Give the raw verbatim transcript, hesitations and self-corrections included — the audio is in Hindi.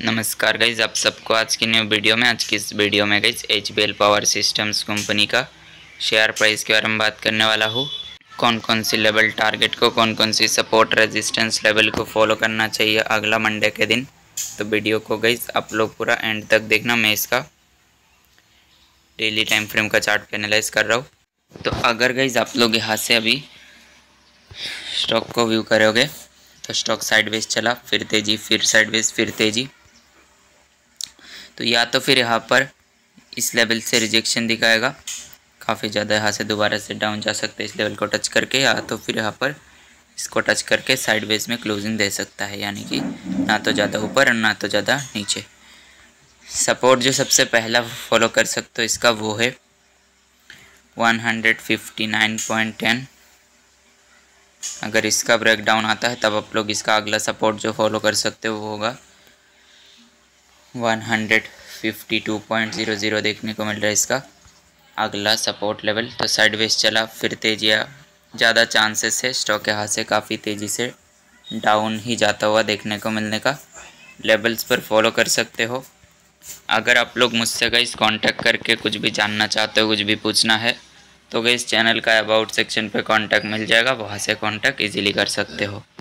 नमस्कार गाइज, आप सबको आज की न्यू वीडियो में आज की इस वीडियो में guys H B L power systems company का शेयर प्राइस के बारे में बात करने वाला हूँ। कौन कौन सी लेवल टारगेट को, कौन कौन सी सपोर्ट रेजिस्टेंस लेवल को फॉलो करना चाहिए अगला मंडे के दिन। तो वीडियो को गाइज आप लोग पूरा एंड तक देखना। मैं इसका डेली टाइम फ्रेम का चार्ट पे एनालाइज कर रहा हूँ। तो अगर गाइज आप लोग यहाँ से अभी स्टॉक को व्यू करोगे तो स्टॉक साइडवेज चला, फिर तेजी, फिर साइडवेज, फिर तेजी। तो या तो फिर यहाँ पर इस लेवल से रिजेक्शन दिखाएगा, काफ़ी ज़्यादा यहाँ से दोबारा से डाउन जा सकते हैं इस लेवल को टच करके, या तो फिर यहाँ पर इसको टच करके साइडवेज में क्लोजिंग दे सकता है, यानी कि ना तो ज़्यादा ऊपर और ना तो ज़्यादा नीचे। सपोर्ट जो सबसे पहला फॉलो कर सकते हो इसका वो है one fifty nine point ten. अगर इसका ब्रेकडाउन आता है तब आप लोग इसका अगला सपोर्ट जो फॉलो कर सकते हो वो होगा one fifty two point zero zero देखने को मिल रहा है इसका अगला सपोर्ट लेवल। तो साइडवेज चला, फिर तेजिया, ज़्यादा चांसेस है स्टॉक यहाँ से काफ़ी तेज़ी से डाउन ही जाता हुआ देखने को मिलने का। लेवल्स पर फॉलो कर सकते हो। अगर आप लोग मुझसे गाइस कांटेक्ट करके कुछ भी जानना चाहते हो, कुछ भी पूछना है, तो गाइस चैनल का अबाउट सेक्शन पे कांटेक्ट मिल जाएगा, वहाँ से कांटेक्ट इजीली कर सकते हो।